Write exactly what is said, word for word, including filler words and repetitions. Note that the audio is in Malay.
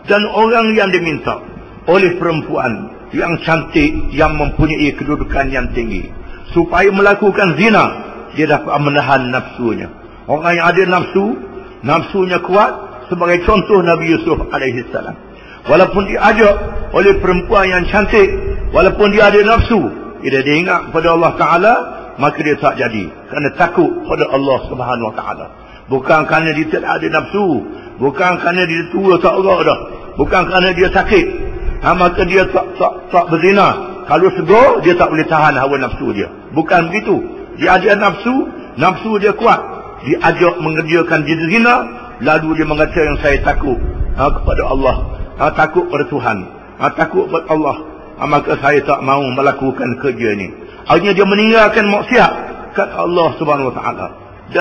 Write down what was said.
Dan orang yang diminta oleh perempuan yang cantik, yang mempunyai kedudukan yang tinggi, supaya melakukan zina, dia dapat menahan nafsunya. Orang yang ada nafsu, nafsunya kuat, sebagai contoh Nabi Yusuf alaihi salam. Walaupun diajak oleh perempuan yang cantik, walaupun dia ada nafsu, bila dia ingat pada Allah Ta'ala, maka dia tak jadi, kerana takut pada Allah Subhanahu Wa Ta'ala. Bukan kerana dia tak ada nafsu, bukan kerana dia tua tak gerak dah, bukan kerana dia sakit, ha, maka dia tak, tak, tak berzina. Kalau segar, dia tak boleh tahan hawa nafsu dia. Bukan begitu. Dia ada nafsu, nafsu dia kuat, diajak mengerjakan zina, lalu dia mengatakan yang saya takut ha, kepada Allah, ha, takut pada Tuhan, ha, takut kepada Allah, ha, maka saya tak mahu melakukan kerja ini. Akhirnya dia meninggalkan maksiat kata Allah Subhanahu Wa Ta'ala.